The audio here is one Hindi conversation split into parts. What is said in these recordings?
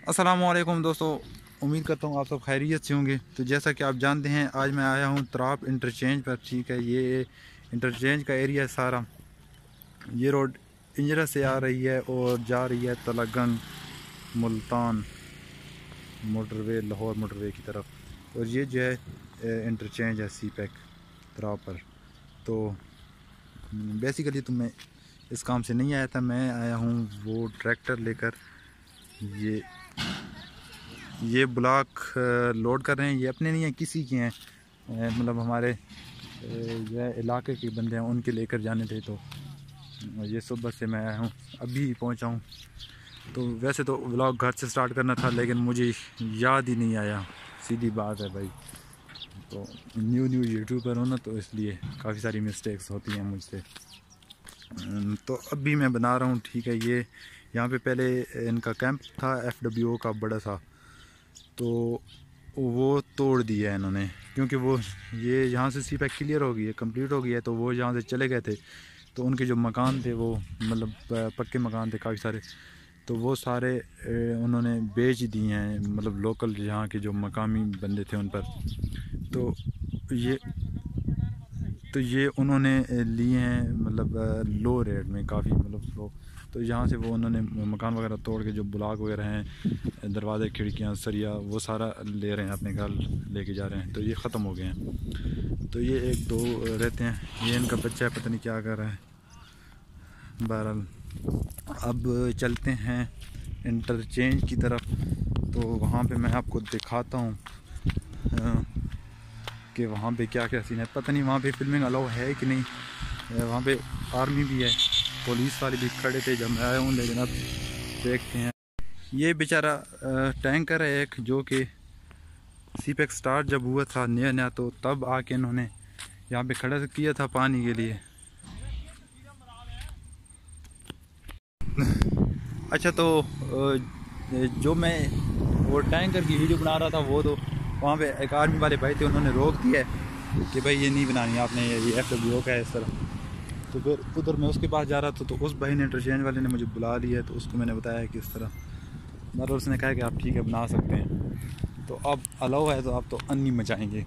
अस्सलामुअलैकुम दोस्तों, उम्मीद करता हूँ आप सब खैरियत से होंगे। तो जैसा कि आप जानते हैं, आज मैं आया हूँ त्राप इंटरचेंज पर। ठीक है, ये इंटरचेंज का एरिया है सारा। ये रोड इंजरा से आ रही है और जा रही है तलगंग मुल्तान मोटरवे, लाहौर मोटरवे की तरफ। और ये जो है इंटरचेंज है सी पैक त्राप पर। तो बेसिकली तो मैं इस काम से नहीं आया था, मैं आया हूँ वो ट्रैक्टर लेकर। ये ब्लॉक लोड कर रहे हैं। ये अपने नहीं हैं, किसी के हैं, मतलब हमारे जो इलाके के बंदे हैं, उनके लेकर जाने थे। तो ये सुबह से मैं आया हूँ, अभी पहुँचा हूँ। तो वैसे तो व्लॉग घर से स्टार्ट करना था, लेकिन मुझे याद ही नहीं आया। सीधी बात है भाई, तो न्यू यूट्यूबर हूँ ना, तो इसलिए काफ़ी सारी मिस्टेक्स होती हैं मुझसे। तो अभी मैं बना रहा हूँ। ठीक है, ये यहाँ पे पहले इनका कैंप था FWO का बड़ा सा, तो वो तोड़ दिया है इन्होंने, क्योंकि वो ये यहाँ से सी पैक क्लियर हो गई है, कंप्लीट हो गई है। तो वो यहाँ से चले गए थे, तो उनके जो मकान थे वो मतलब पक्के मकान थे काफ़ी सारे, तो वो सारे उन्होंने बेच दिए हैं, मतलब लोकल यहाँ के जो मकामी बंदे थे उन पर। तो ये उन्होंने लिए हैं, मतलब लो रेट में, काफ़ी मतलब लो। तो यहाँ से वो उन्होंने मकान वगैरह तोड़ के जो ब्लॉक वगैरह हैं, दरवाजे खिड़कियाँ सरिया, वो सारा ले रहे हैं, अपने घर लेके जा रहे हैं। तो ये ख़त्म हो गए हैं। तो ये एक दो रहते हैं, ये इनका बच्चा है, पता नहीं क्या कर रहा है। बहरहाल अब चलते हैं इंटरचेंज की तरफ। तो वहाँ पे मैं आपको दिखाता हूँ कि वहाँ पे क्या क्या सीन है। पता नहीं वहाँ पे फिल्मिंग अलाउ है कि नहीं। वहाँ पे आर्मी भी है, पुलिस वाले भी खड़े थे जब मैं आया हूँ, लेकिन अब देखते हैं। ये बेचारा टैंकर है एक, जो कि सी पैक स्टार्ट जब हुआ था नया नया, तो तब आके इन्होंने यहाँ पे खड़ा किया था पानी के लिए। अच्छा, तो जो मैं वो टैंकर की वीडियो बना रहा था, वो तो वहाँ पे एक आर्मी वाले भाई थे, उन्होंने रोक दिया है कि भाई ये नहीं बनानी आपने, ये FWO का है इस तरह। तो फिर उधर मैं उसके पास जा रहा था, तो उस भाई ने, इंटरचेंज वाले ने मुझे बुला लिया। तो उसको मैंने बताया कि इस तरह, मतलब उसने कहा कि आप ठीक है बना सकते हैं। तो अब अलाउ है, तो आप तो अन्नी मचाएंगे।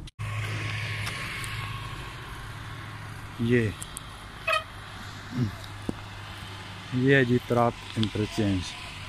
ये है जी त्राप इंटरचेंज।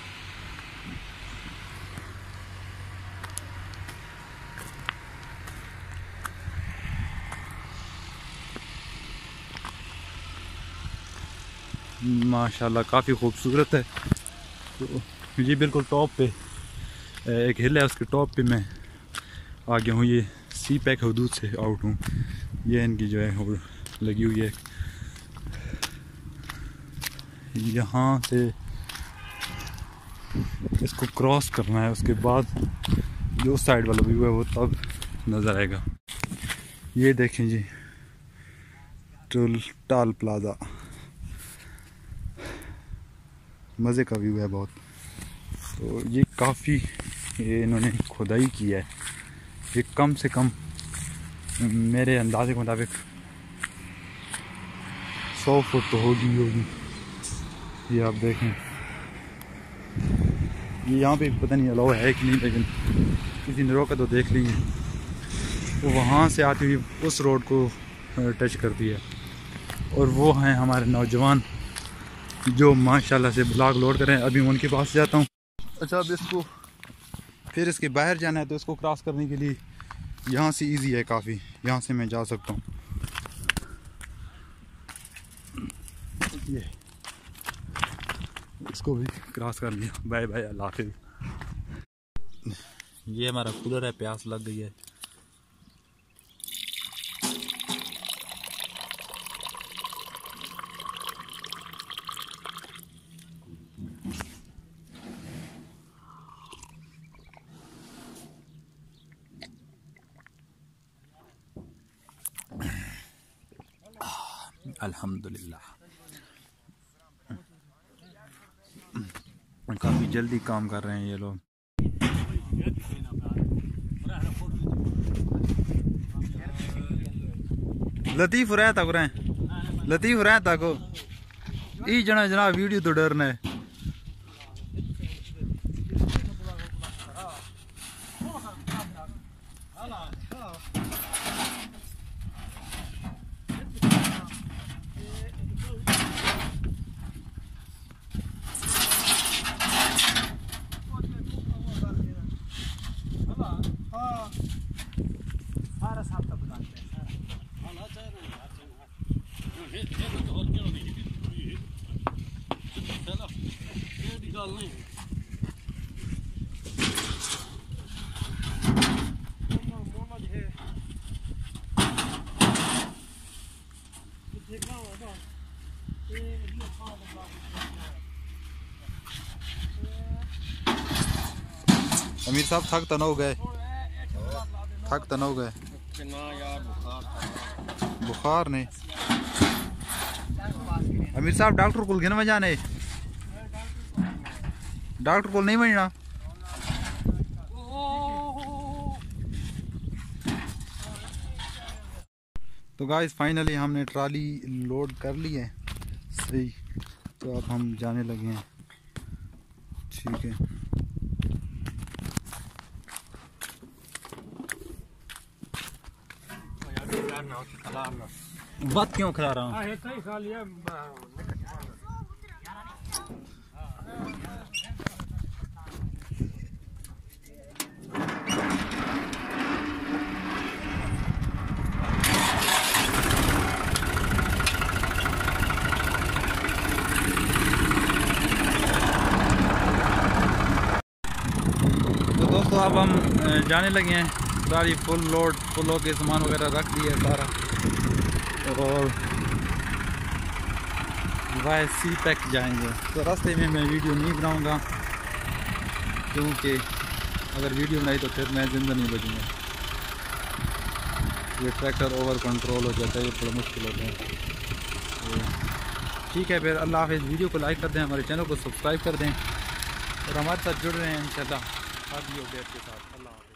माशाल्लाह काफ़ी खूबसूरत है। तो ये बिल्कुल टॉप पे एक हिल है, उसके टॉप पे मैं आ गया हूँ। ये सी पैक हदूद से आउट हूँ। ये इनकी जो है वो लगी हुई है, यहाँ से इसको क्रॉस करना है, उसके बाद जो साइड वाला व्यू है वो तब नज़र आएगा। ये देखें जी, टाल प्लाजा, मज़े का व्यू है बहुत। तो ये काफ़ी ये इन्होंने खुदाई की है। ये कम से कम मेरे अंदाजे के मुताबिक 100 फुट तो होगी। ये आप देखें, ये यहाँ पे पता नहीं अलाउ है कि नहीं, लेकिन किसी ने रोका तो देख लीजिए। वो वहाँ से आती हुई उस रोड को टच करती है। और वो हैं हमारे नौजवान जो माशाल्लाह से ब्लॉक लोड कर रहे हैं। अभी मैं उनके पास जाता हूँ। अच्छा, अब इसको फिर इसके बाहर जाना है, तो इसको क्रॉस करने के लिए यहाँ से इजी है काफ़ी, यहाँ से मैं जा सकता हूँ। ये इसको भी क्रॉस कर लिया। बाय बाय, अल्लाह हाफिज़। ये हमारा कूलर है, प्यास लग गई है। अल्हम्दुलिल्लाह, काफ़ी जल्दी काम कर रहे हैं ये लोग। लतीफ़ रहता को लतीफ़ रहता को ई जना वीडियो तो डरना है। अमीर साहब थक तो न हो गए? थक तो न हो गए? बुखार ने अमीर साहब डॉक्टर को गिन जाने, डॉक्टर को नहीं बनना। तो गाइस फाइनली हमने ट्राली लोड कर ली है सही, तो अब हम जाने लगे हैं। ठीक है, बात क्यों खिला रहा हूँ? तो दोस्तों अब हम जाने लगे हैं। सारी फुल लोड, फुल होके सामान वगैरह रख दिया सारा, और वाई सी पैक जाएंगे। तो रास्ते में मैं वीडियो नहीं बनाऊंगा, क्योंकि अगर वीडियो बनाई तो फिर मैं ज़िंदा नहीं बचूँगा। ये ट्रैक्टर ओवर कंट्रोल हो जाता है, ये थोड़ा मुश्किल होता है। तो ठीक है फिर, अल्लाह हाफ़िज़। वीडियो को लाइक कर दें, हमारे चैनल को सब्सक्राइब कर दें और हमारे साथ जुड़ रहे हैं इंशाल्लाह हर वीडियो अपडेट के साथ। अल्लाह हाफ़िज़।